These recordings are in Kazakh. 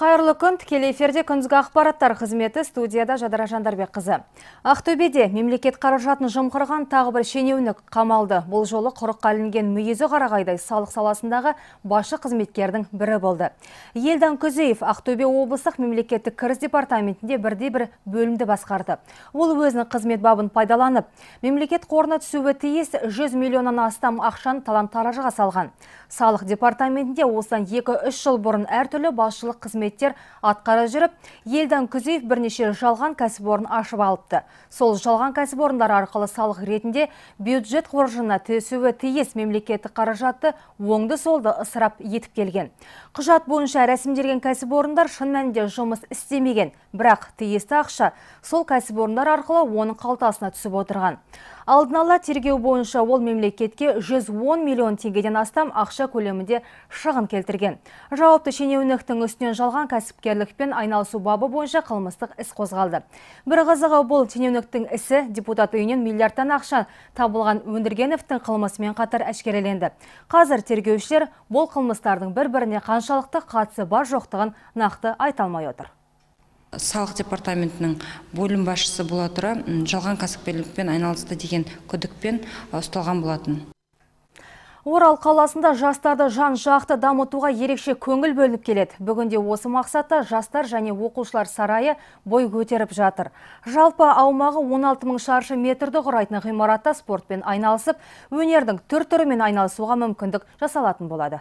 Қайырлы күн, тікелей эфирде күндізгі ақпараттар қызметі, студияда Жадыра Жандарбекқызы. Ақтөбеде мемлекет қаражатын жымқырған тағы бір шенеунік қамалды. Бұл жолы құрыққа ілінген мүйізі қарағайдай салық саласындағы басшы қызметкердің бірі болды. Елдан Күзеев Ақтөбе облыстық мемлекеттік кіріс департаментінде бірде-бір бөлімді басқарды. Ол өзінің қызмет бабын пайдаланып, мемлекет қорына түсуі тиіс 100 миллионнан астам ақшаны талан-таражыға салған. Салық департаментінде осыдан 2-3 жыл бұрын әртүрлі басшылық қызметтер атқара жүріп, Елдан Күзеев бірнеше жалған кәсіпорын ашып алыпты. Сол жалған кәсіпорындар арқылы салық ретінде бюджет қоржынына түсуі тиіс мемлекеттік қаражатты оңды-солды ысырап етіп келген. Құжат бойынша рәсімделген кәсіпорындар шын мәнінде жұмыс істемеген, бірақ тиісті ақша сол кәсіпорындар арқылы оның қалтасына түсіп отырған. Алдын ала тергеу бойынша ол мемлекетке 110 миллион теңгеден астам ақша көлемінде шығын келтірген. Жауапты шенеуніктің үстінен жалған кәсіпкерлікпен айналысу бабы бойынша қылмыстық іс қозғалды. Бір қызығы, бұл шенеуніктің ісі депутат үйінен миллиардтан ақша табылған Өндіргеновтің қылмысымен қатар әшкереленді. Қазір тергеушілер бұл қылмыстардың бір-біріне қаншалықты қатысы бар жоқтығын нақты айта алмай отыр. Салық департаментінің бөлім басшысы бола тұра жалған кәсіпкерлікпен айналысты деген күдікпен ұсталған болатын. Орал қаласында жастарды жан-жақты дамытуға ерекше көңіл бөлініп келеді. Бүгінде осы мақсатта жастар және оқушылар сарайы бой көтеріп жатыр. Жалпы аумағы 16 000 шаршы метрді құрайтын ғимаратта спортпен айналысып, өнердің түр-түрімен айналысуға мүмкіндік жасалатын болады.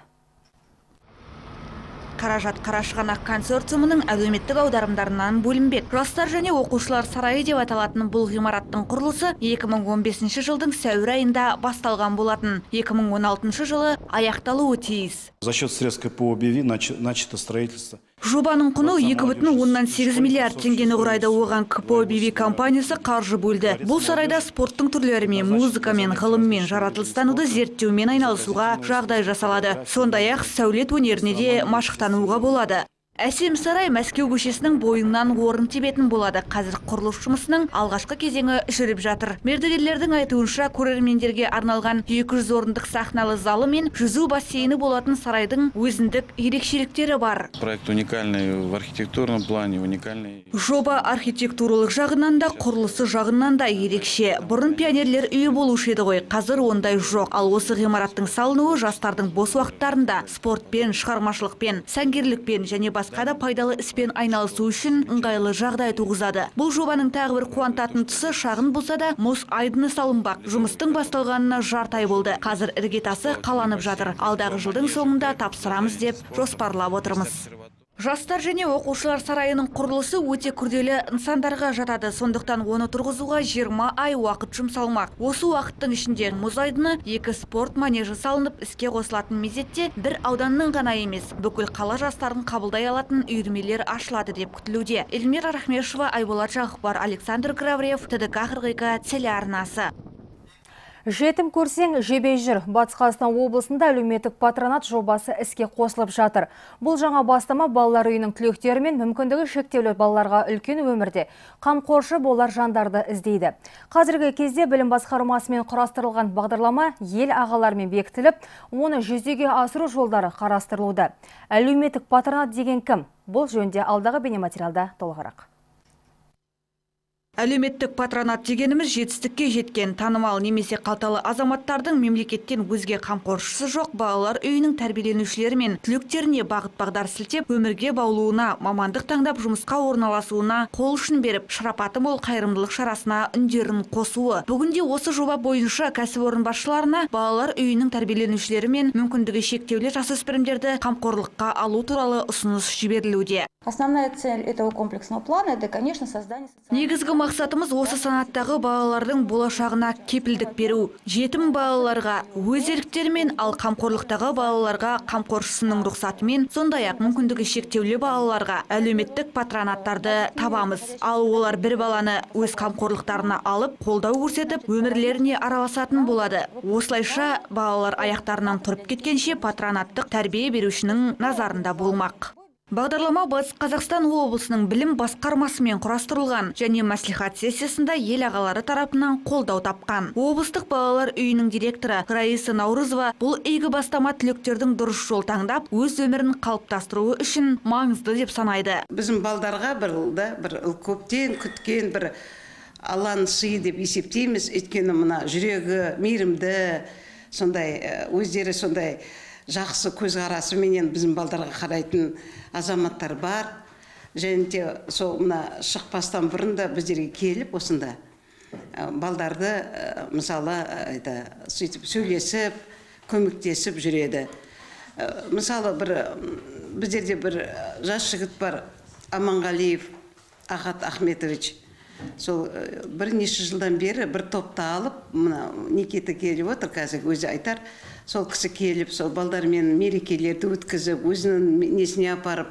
Қаражат Қарашығанақ консорциумының әлеуметтік аударымдарынан бөлінбек. Жастар және оқушылар сарайы деп аталатын бұл ғимараттың құрылысы 2015 жылдың сәуір айында басталған болатын. 2016 жылы аяқталуы тиіс. За счет средств КПО БВ начато строительство. Жобаның құны 2,8 миллиард теңгені құрайды. Оған КПО БВ компаниясы қаржы бөлді. Бұл сарайда спорттың түрлерімен, музыкамен, ғылыммен, жаратылыстануды зерттеумен айналысуға жағдай жасалады. Сондай-ақ сәулет өнеріне де машықтануға болады. Әсем сарай Мәскеу көшесінің бойынан орын тебетін болады. Қазір құрылыс жұмысының алғашқы кезеңі жүріп жатыр. Мердігерлердің айтуынша, көрермендерге арналған 200 орындық сахналы залы мен жүзу бассейні болатын сарайдың өзіндік ерекшеліктері бар. Проект уникальный в архитектурном плане, уникальный. Жоба архитектуралық жағынан да, құрылысы жағынан да ерекше. Бұрын пионерлер үйі болушы еді ғой, қазір ондай жоқ. Ал осы ғимараттың салынуы жастардың бос уақыттарында спортпен, шығармашылықпен, сәнгерлікпен және басқада пайдалы іспен айналысу үшін ыңғайлы жағдай туғызады. Бұл жобаның тағы бір қуантатын тұсы, шағын болса да мұз айдыны салынбақ. Жұмыстың басталғанына жарты ай болды. Қазір іргетасы қаланып жатыр. Алдағы жылдың соңында тапсырамыз деп жоспарлап отырмыз. Жастар және оқушылар сарайының құрылысы өте күрделі нысандарға жатады. Сондықтан оны тұрғызуға 20 ай уақыт жұмсалмақ. Осы уақыттың ішінде мұз айдыны, 2 спорт манежі салынып, іске қосылатын мезетте бір ауданның ғана емес, бүкіл қала жастарын қабылдай алатын үйірмелер ашылады деп күтілуде. Эльмира Рахмешева, Айболат Жақыпар, Александр Гравриев, ТДК Қырғиқа телеарнасы. Жетім көрсең жебей жүр. Батыс Қазақстан облысында әлеуметтік патронат жобасы іске қосылып жатыр. Бұл жаңа бастама балалар үйінің түлектері мен мүмкіндігі шектеулі балаларға үлкен өмірде қамқоршы болар жандарды іздейді. Қазіргі кезде білім басқармасымен құрастырылған бағдарлама ел ағаларымен бекітіліп, оны жүзеге асыру жолдары қарастырылуда. Әлеуметтік патронат деген кім? Бұл жөнінде алдағы бейнематериалда толығырақ. Әлеуметтік патронат дегеніміз жетістікке жеткен танымал немесе қалталы азаматтардың мемлекеттен өзге қамқоршысы жоқ балалар үйінің тәрбиеленушілері мен түлектеріне бағыт-бағдар сілтеп, өмірге баулуына, мамандық таңдап жұмысқа орналасуына қол ұшын беріп, шарапаты мол қайырымдылық шарасына үндерін қосуы. Бүгінде осы жоба бойынша кәсіпорын басшыларына балалар үйінің тәрбиеленушілері мен мүмкіндігі шектеулі жасөспірімдерді қамқорлыққа алу туралы ұсыныс жіберілуде. Основная цель этого комплексного плана – это, конечно, создание... Негізгі мақсатымыз осы санаттағы балалардың болашағына кепілдік беру. Жетім балаларға өз еріктерімен, ал қамқорлықтағы балаларға қамқоршысының рұқсатымен, сондай-ақ мүмкіндігі шектеулі балаларға әлеуметтік патронаттарды табамыз. Ал олар бір баланы өз қамқорлықтарына алып, қолдау көрсетіп, өмірлеріне араласатын болады. Осылайша балалар аяқтарынан тұрып кеткенше патронаттық тәрбие берушінің назарында болмақ. Бағдарлама Батыс Қазақстан облысының білім басқармасымен құрастырылған және мәслихат сессиясында ел ағалары тарапынан қолдау тапқан. Облыстық балалар үйінің директоры Раиса Наурызова бұл игі бастама түлектердің дұрыс жол таңдап, өз өмірін қалыптастыруы үшін маңызды деп санайды. Біздің балдарға бір көптен күткен бір Алланың сыйы деп есептейміз. Өйткені мына жүрегі мейірімді, сондай өздері сондай жақсы көзқарасы менен біздің балдарға қарайтын азаматтар бар. Және де сол мына шықпастан бұрын да біздерге келіп осында балдарды мысалы сөйтіп сөйлесіп, көмектесіп жүреді. Мысалы біздерде бір жас жігіт бар, Аманғалиев Ахат Ахметович. Сол бірнеше жылдан бері бір топта алып, мына Никита келіп отыр, қазір өзі айтар. Сол кісі келіп, сол балдармен мерекелерді өткізіп, өзінің несіне апарып,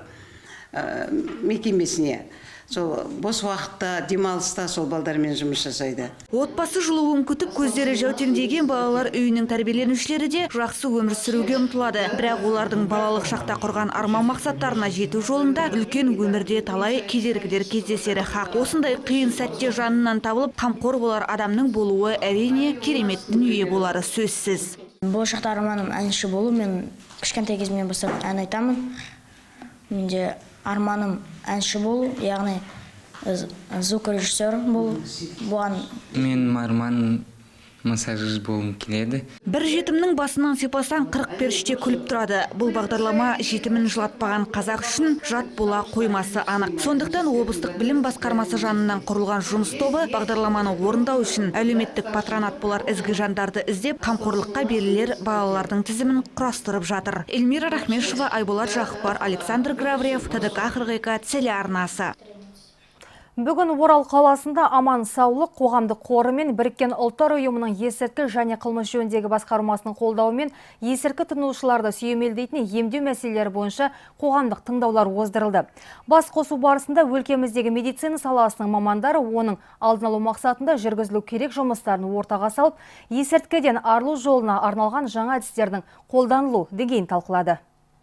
мекемесіне. Сол бос уақытта, демалыста сол балдармен жұмыс жасайды. Отбасы жылуын күтіп, көздері жәутеңдеген балалар үйінің тәрбиеленушілері де жақсы өмір сүруге ұмтылады. Бірақ олардың балалық шақта құрған арман мақсаттарына жету жолында үлкен өмірде талай кедергілер кездесері хақ. Осындай қиын сәтте жанынан табылып, қамқор болар адамның болуы әрине керемет дүние болары сөзсіз. Болашақта арманым әнші болу. Мен кішкентай кезімнен бастап ән айтамын. Менде арманым әнші болу, яғни звукорежиссер болу. Мен арманым массажист болуым келеді. Бір жетімнің басынан сипасаң 40 періште күліп тұрады. Бұл бағдарлама жетімін жылатпаған қазақ үшін жат бола қоймасы анық. Сондықтан облыстық білім басқармасы жанынан құрылған жұмыс тобы бағдарламаны орындау үшін әлеуметтік патронат болар ізгі жандарды іздеп, қамқорлыққа берілер балалардың тізімін құрастырып жатыр. Эльмира Рахмешева, Айболат Жақыпар, Александр Гравриев, ТДК 42 телеарнасы. Бүгін Орал қаласында Аман Саулық қоғамдық қоры мен Біріккен ұлттар ұйымының есірткі және қылмыс жөніндегі басқармасының қолдауымен есірткі тұтынушыларды сүйемелдейтін емдеу мәселелері бойынша қоғамдық тыңдаулар оздырылды. Бас қосу барысында өлкеміздегі медицина саласының мамандары оның алдын алу мақсатында жүргізілу керек жұмыстарын ортаға салып, есірткіден арылу жолына арналған жаңа әдістердің қолданылу деңгейін талқылады.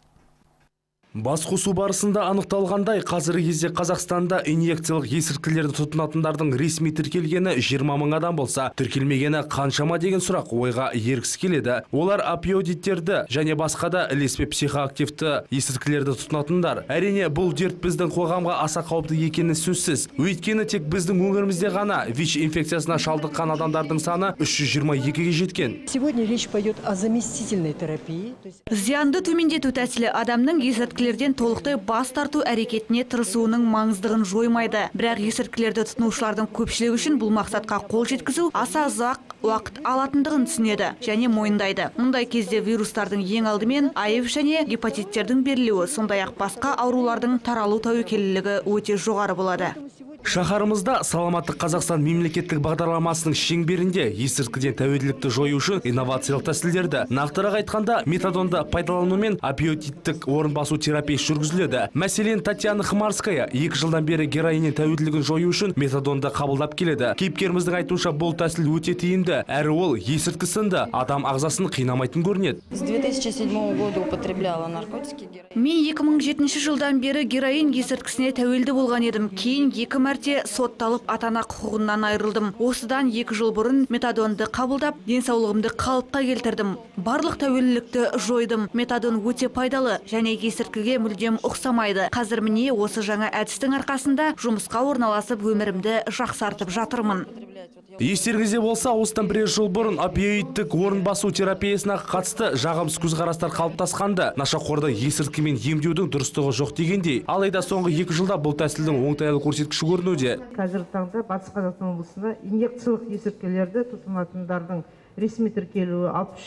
Басқосу барысында анықталғандай, қазіргі кезде Қазақстанда инъекциялық есірткілерді тұтынатындардың ресми тіркелгені 20 мың адам болса, тіркелмегені қаншама деген сұрақ ойға ергісі келеді. Олар опиоидтерді және басқа да ілеспе психоактивті есірткілерді тұтынатындар. Әрине, бұл дерт біздің қоғамға аса қауіпті екені сөзсіз. Өйткені тек біздің өңірімізде ғана ВИЧ инфекциясына шалдыққан адамдардың саны 322-ге жеткен. Сегодня речь пойдет о заместительной терапии. Зиянды төмендету тәсілі адамның есірткілерден толықтай бас тарту әрекетіне тырысуының маңыздығын жоймайды. Бірақ есірткілерді тұтынушылардың көпшілігі үшін бұл мақсатқа қол жеткізу аса ұзақ уақыт алатындығын түсінеді және мойындайды. Мұндай кезде вирустардың ең алдымен АИВ және гепатиттердің берілуі, сондай-ақ басқа аурулардың таралу тәуекелілігі өте жоғары болады. Шаһарымызда Саламатты Қазақстан мемлекеттік бағдарламасының шеңберінде есірткіден тәуелділікті жою үшін инновациялық тәсілдерді, нақтырақ айтқанда метадонды пайдаланумен опиоидтік орын басу терапиясы жүргізіледі. Мәселен, Татьяна Хмарская 2 жылдан бері героиннен тәуелділігін жою үшін метадонды қабылдап келеді. Кейіпкеріміздің айтуынша бұл тәсіл өте тиімді, әрі ол есірткі сынды адам ағзасын қинамайтын көрінеді. С 2007 года употребляла наркотики. Мен 2007 жылдан бері героин есірткісіне тәуелді болған едім. Кейін 2 мәрте сотталып атана құқығынан айырылдым. Осыдан 2 жыл бұрын метадонды қабылдап, денсаулығымды қалыпқа келтірдім. Барлық тәуелділікті жойдым. Метадон өте пайдалы және есірткіге мүлдем ұқсамайды. Қазір міне осы жаңа әдістің арқасында жұмысқа орналасып өмірімді жақсартып жатырмын. Естеріңізде болса, осыдан 1 жыл бұрын опиоидтік орын басу терапиясына қатысты жағымсыз көзқарастар қалыптасқанды. Нашақорда есірткімен емдеудің дұрыстығы жоқ дегендей. Алайда соңғы 2 жылда бұл тәсілдің оңтайлы көрсеткіші көрінуде. Қазіргі таңда Батыс Қазақстан облысында инъекциялық есірткілерді тұтынатындардың ресми тіркелуі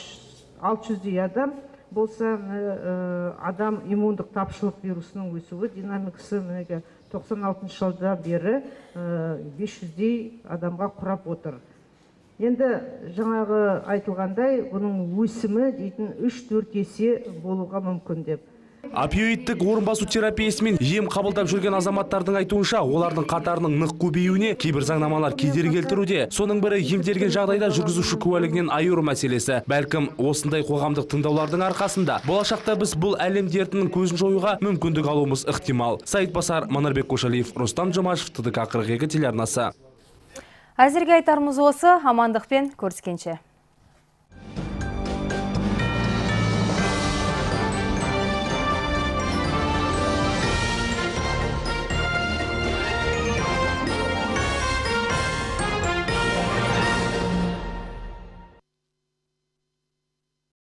600 адам болса, адам иммундық тапшылық вирусының өсуі динамикасы 96 жылдан бері 500-дей адамға құрап отыр. Енді жаңағы айтылғандай, бұның өсімі дейтін 3-4 есе болуға мүмкін деп. Опиоидтік орын басу терапиясымен ем қабылдап жүрген азаматтардың айтуынша, олардың қатарының нық көбеюіне кейбір заңнамалар кедергі келтіруде. Соның бірі емделген жағдайда жүргізуші куәлігінен айыру мәселесі. Бәлкім осындай қоғамдық тыңдаулардың арқасында болашақта біз бұл әлем дертінің көзін жоюға мүмкіндік алуымыз ықтимал. Саидбасар, Манарбек Кошалиев, Рустам Жамашев, ТДК 42 телеарнасы. Әзірге айтарымыз осы, амандықпен көріскенше.